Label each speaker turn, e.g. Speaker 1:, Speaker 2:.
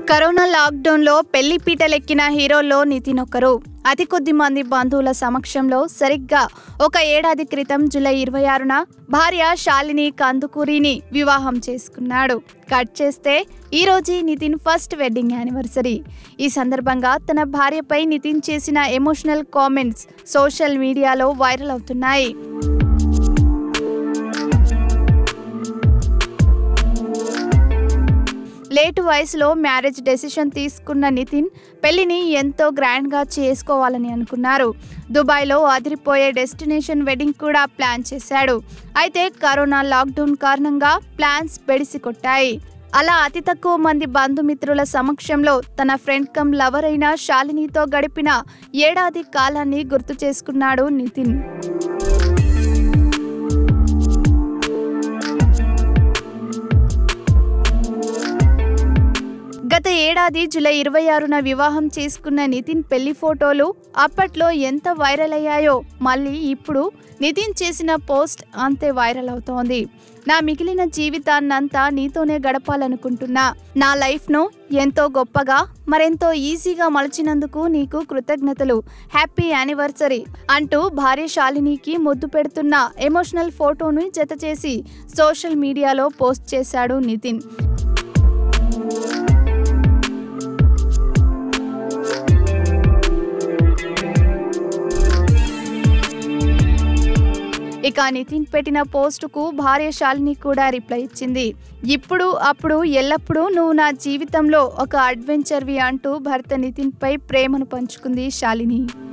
Speaker 1: Corona లాక్డౌన్లో పెళ్లి పీటలెక్కిన హీరోల్లో నితిన్ ఒకరు. అతి కొద్ది మంది బంధువుల సమక్షంలో సరిగ్గా ఒక ఏడాది క్రితం జూలై 26న భార్య శాలిని కందుకూరిని వివాహం చేసుకున్నాడు. కట్ చేస్తే ఈ రోజు నితిన్ ఫస్ట్ వెడ్డింగ్ యానివర్సరీ. ఈ సందర్భంగా తన భార్యపై నితిన్ చేసిన ఎమోషనల్ కామెంట్స్ సోషల్ మీడియాలో వైరల్ అవుతున్నాయి. లేటు వయసులో మ్యారేజ్ డెసిషన్ తీసుకున్న నితిన్ పెళ్లిని ఎంతో గ్రాండ్గా చేసుకోవాలని అనుకున్నారు. దుబాయ్లో అదిరిపోయే డెస్టినేషన్ వెడ్డింగ్ కూడా ప్లాన్ చేశాడు. అయితే కరోనా లాక్డౌన్ కారణంగా ప్లాన్స్ బెడిసి కొట్టాయి. అలా అతి తక్కువ మంది బంధుమిత్రుల సమక్షంలో తన ఫ్రెండ్ కమ్ లవర్ అయిన శాలినితో గడిపిన ఏడాది కాలాన్ని గుర్తు చేసుకున్నాడు నితిన్. గత ఏడాది జూలై 26న వివాహం చేసుకున్న నితిన్ పెళ్లి ఫోటోలు అప్పట్లో ఎంత వైరల్ అయ్యాయో మళ్ళీ ఇప్పుడు నితిన్ చేసిన పోస్ట్ అంతే వైరల్ అవుతోంది. నా మిగిలిన జీవితాన్నంతా నీతోనే గడపాలనుకుంటున్నా. నా లైఫ్ను ఎంతో గొప్పగా మరెంతో ఈజీగా మలచినందుకు నీకు కృతజ్ఞతలు. హ్యాపీ యానివర్సరీ అంటూ భార్య శాలినికి ముద్దు పెడుతున్న ఎమోషనల్ ఫోటోను జత చేసి సోషల్ మీడియాలో పోస్ట్ చేశాడు నితిన్. ఇక నితిన్ పెట్టిన పోస్టుకు భార్య శాలిని కూడా రిప్లై ఇచ్చింది. ఇప్పుడు అప్పుడు ఎల్లప్పుడూ నువ్వు నా జీవితంలో ఒక అడ్వెంచర్వి అంటూ భర్త నితిన్ పై ప్రేమను పంచుకుంది శాలిని.